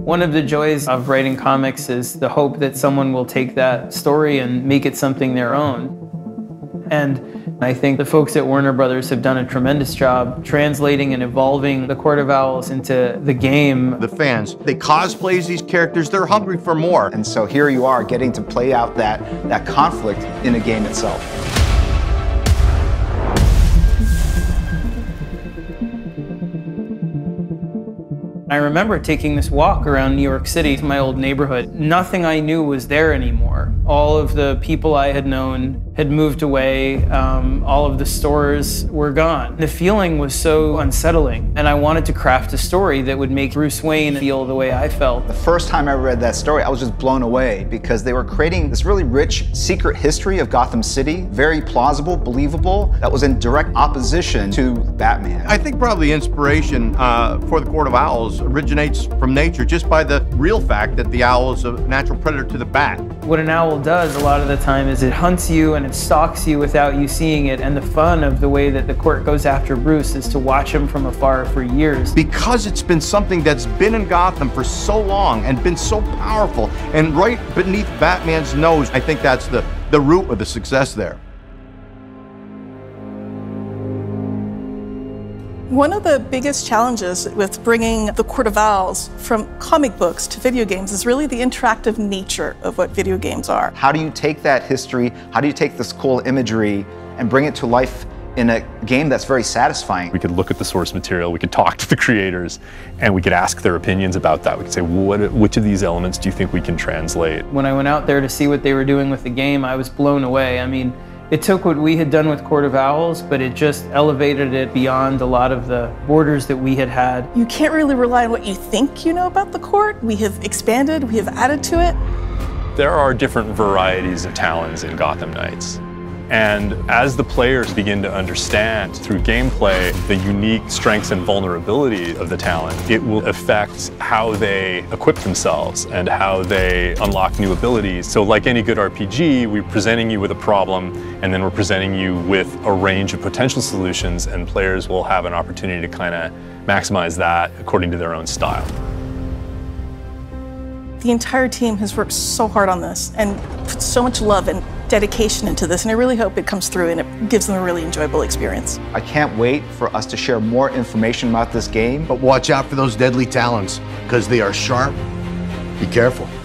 One of the joys of writing comics is the hope that someone will take that story and make it something their own. And I think the folks at Warner Brothers have done a tremendous job translating and evolving the Court of Owls into the game. The fans, they cosplay as these characters, they're hungry for more. And so here you are getting to play out that conflict in a game itself. I remember taking this walk around New York City to my old neighborhood. Nothing I knew was there anymore. All of the people I had known had moved away. All of the stores were gone. The feeling was so unsettling, and I wanted to craft a story that would make Bruce Wayne feel the way I felt. The first time I read that story, I was just blown away because they were creating this really rich secret history of Gotham City, very plausible, believable, that was in direct opposition to Batman. I think probably inspiration for the Court of Owls originates from nature, just by the real fact that the owl is a natural predator to the bat. What an owl does a lot of the time is it hunts you and it stalks you without you seeing it, and the fun of the way that the court goes after Bruce is to watch him from afar for years. Because it's been something that's been in Gotham for so long and been so powerful and right beneath Batman's nose, I think that's the root of the success there. One of the biggest challenges with bringing the Court of Owls from comic books to video games is really the interactive nature of what video games are. How do you take that history, how do you take this cool imagery and bring it to life in a game that's very satisfying? We could look at the source material, we could talk to the creators, and we could ask their opinions about that. We could say, which of these elements do you think we can translate? When I went out there to see what they were doing with the game, I was blown away. I mean, it took what we had done with Court of Owls, but it just elevated it beyond a lot of the borders that we had had. You can't really rely on what you think you know about the court. We have expanded, we have added to it. There are different varieties of Talons in Gotham Knights. And as the players begin to understand through gameplay the unique strengths and vulnerabilities of the Talon, it will affect how they equip themselves and how they unlock new abilities. So like any good RPG, we're presenting you with a problem, and then we're presenting you with a range of potential solutions, and players will have an opportunity to kind of maximize that according to their own style. The entire team has worked so hard on this and put so much love and dedication into this, and I really hope it comes through and it gives them a really enjoyable experience. I can't wait for us to share more information about this game. But watch out for those deadly talons, because they are sharp. Be careful.